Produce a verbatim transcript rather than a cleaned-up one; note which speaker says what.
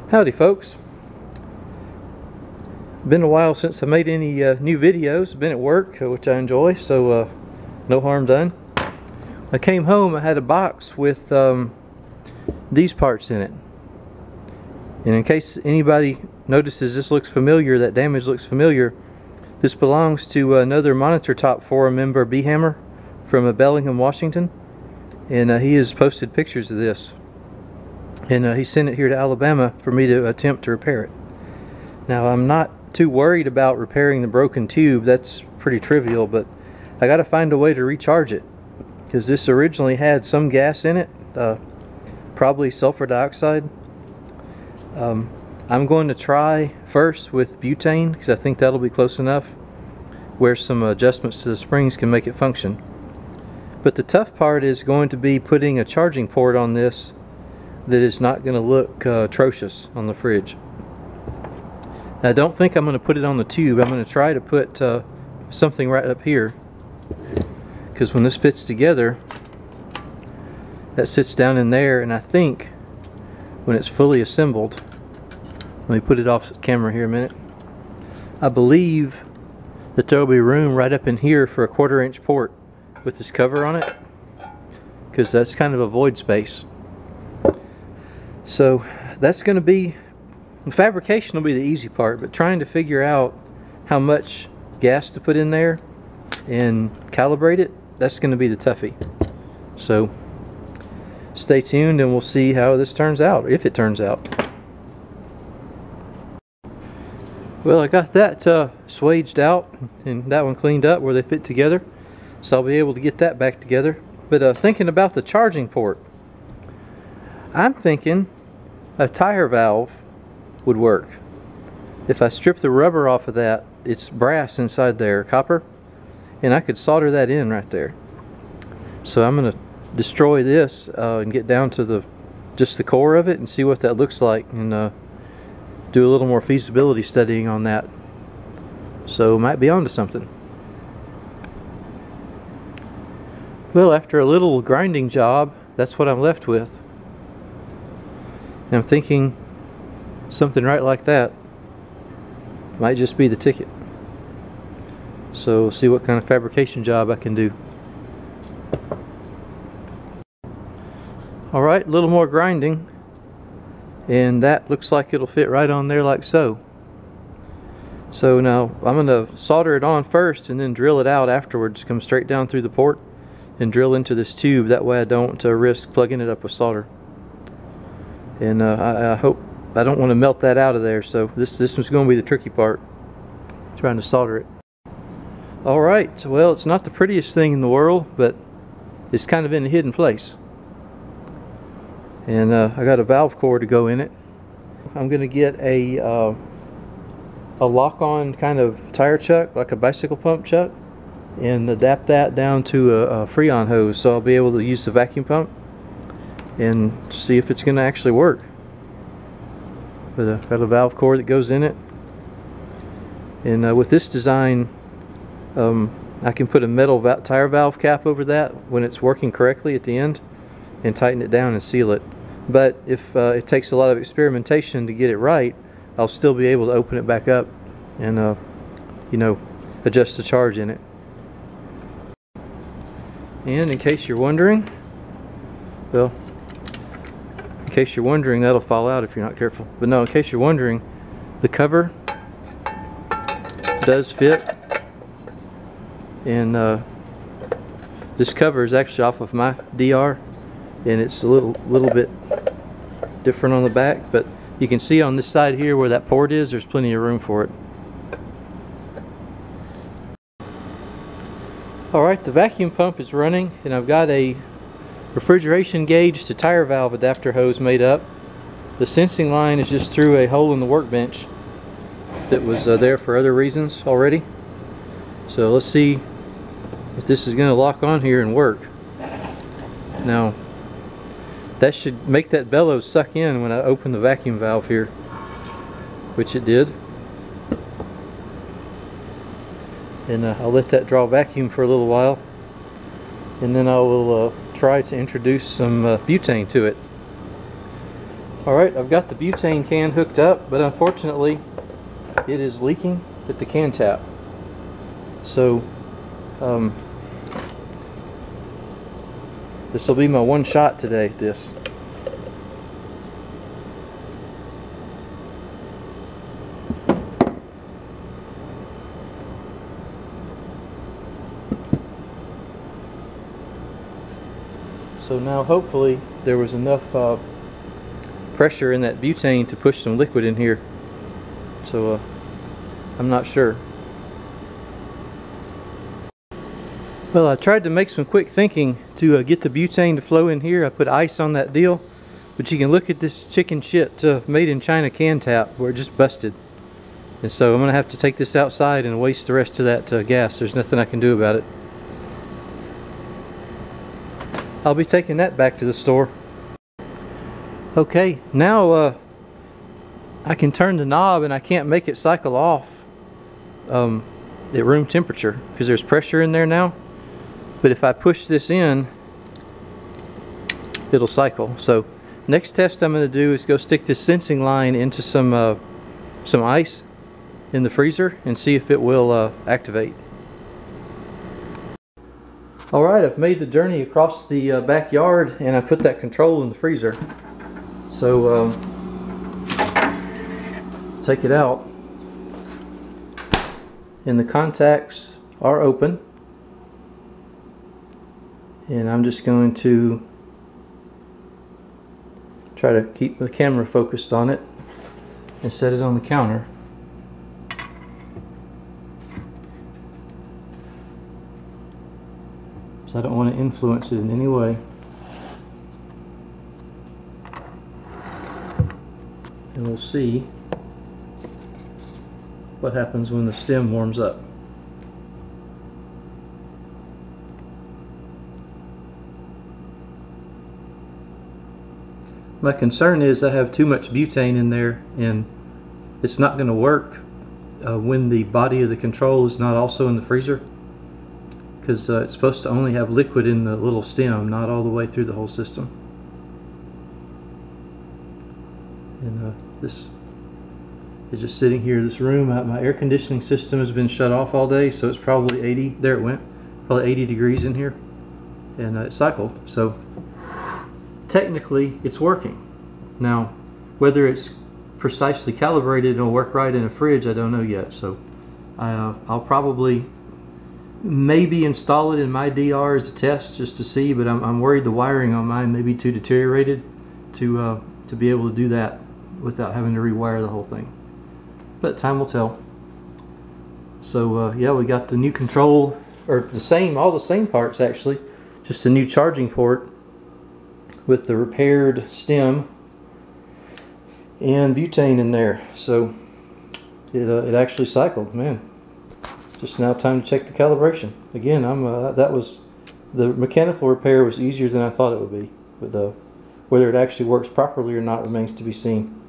Speaker 1: Howdy folks. Been a while since I made any uh, new videos. Been at work, uh, which I enjoy, so uh, no harm done. I came home, I had a box with um, these parts in it. And in case anybody notices this looks familiar, that damage looks familiar, this belongs to another monitor top forum member, B Hammer, from uh, Bellingham, Washington. And uh, he has posted pictures of this. And uh, he sent it here to Alabama for me to attempt to repair it. Now, I'm not too worried about repairing the broken tube. That's pretty trivial, but I got to find a way to recharge it, because this originally had some gas in it, uh, probably sulfur dioxide. Um, I'm going to try first with butane, because I think that'll be close enough where some adjustments to the springs can make it function. But the tough part is going to be putting a charging port on this that is not going to look uh, atrocious on the fridge. Now, I don't think I'm going to put it on the tube. I'm going to try to put uh, something right up here, because when this fits together, that sits down in there, and I think when it's fully assembled, let me put it off camera here a minute, I believe that there will be room right up in here for a quarter inch port with this cover on it, because that's kind of a void space. So that's going to be, fabrication will be the easy part, but trying to figure out how much gas to put in there and calibrate it, that's going to be the toughie. So stay tuned and we'll see how this turns out, if it turns out. Well, I got that uh, swaged out and that one cleaned up where they fit together, so I'll be able to get that back together. But uh, thinking about the charging port, I'm thinking a tire valve would work. If I strip the rubber off of that, it's brass inside there, copper, and I could solder that in right there. So I'm going to destroy this uh, and get down to the just the core of it and see what that looks like, and uh, do a little more feasibility studying on that. So might be onto something. Well, after a little grinding job, that's what I'm left with. And I'm thinking something right like that might just be the ticket. So we'll see what kind of fabrication job I can do. Alright, a little more grinding, and that looks like it'll fit right on there like so. So now I'm going to solder it on first and then drill it out afterwards. Come straight down through the port and drill into this tube. That way I don't uh, risk plugging it up with solder. And uh, I, I hope I don't want to melt that out of there, so this this was going to be the tricky part, trying to solder it. Alright, well, it's not the prettiest thing in the world, but it's kind of in a hidden place. And uh, I got a valve core to go in it. I'm going to get a uh, a lock-on kind of tire chuck, like a bicycle pump chuck, and adapt that down to a, a Freon hose, so I'll be able to use the vacuum pump and see if it's going to actually work. But I've uh, got a valve core that goes in it, and uh, with this design, um, I can put a metal va tire valve cap over that when it's working correctly at the end, and tighten it down and seal it. But if uh, it takes a lot of experimentation to get it right, I'll still be able to open it back up and uh, you know, adjust the charge in it. And in case you're wondering, well, in case you're wondering, that'll fall out if you're not careful. But no, in case you're wondering, the cover does fit, and uh, this cover is actually off of my D R, and it's a little little bit different on the back, but you can see on this side here where that port is, there's plenty of room for it. Alright, the vacuum pump is running, and I've got a refrigeration gauge to tire valve adapter hose made up. The sensing line is just through a hole in the workbench that was uh, there for other reasons already. So let's see if this is going to lock on here and work. Now, that should make that bellows suck in when I open the vacuum valve here, which it did. And uh, I'll let that draw vacuum for a little while, and then I will uh, try to introduce some uh, butane to it. Alright, I've got the butane can hooked up, but unfortunately it is leaking at the can tap. So um, this will be my one shot today at this. So now hopefully there was enough uh, pressure in that butane to push some liquid in here. So uh, I'm not sure. Well, I tried to make some quick thinking to uh, get the butane to flow in here. I put ice on that deal, but you can look at this chicken shit uh, made in China can tap where it just busted. And so I'm gonna have to take this outside and waste the rest of that uh, gas. There's nothing I can do about it. I'll be taking that back to the store. Okay, now uh, I can turn the knob and I can't make it cycle off um, at room temperature because there's pressure in there now. But if I push this in, it'll cycle. So next test I'm going to do is go stick this sensing line into some uh, some ice in the freezer and see if it will uh, activate. Alright, I've made the journey across the uh, backyard and I put that control in the freezer. So um, take it out and the contacts are open, and I'm just going to try to keep the camera focused on it and set it on the counter. So I don't want to influence it in any way. And we'll see what happens when the stem warms up. My concern is I have too much butane in there and it's not going to work uh, when the body of the control is not also in the freezer, because uh, it's supposed to only have liquid in the little stem, not all the way through the whole system. And uh, this is just sitting here. This room, uh, my air conditioning system has been shut off all day, so it's probably eighty, there it went, probably eighty degrees in here, and uh, it cycled. So technically it's working. Now whether it's precisely calibrated and will work right in a fridge, I don't know yet. So I, uh, I'll probably maybe install it in my D R as a test just to see, but I'm, I'm worried the wiring on mine may be too deteriorated to uh, to be able to do that without having to rewire the whole thing. But time will tell. So uh, yeah, we got the new control, or the same, all the same parts actually, just a new charging port with the repaired stem and butane in there. So it, uh, it actually cycled, man. Just now time to check the calibration. Again, I'm uh, that was, the mechanical repair was easier than I thought it would be, but uh, whether it actually works properly or not remains to be seen.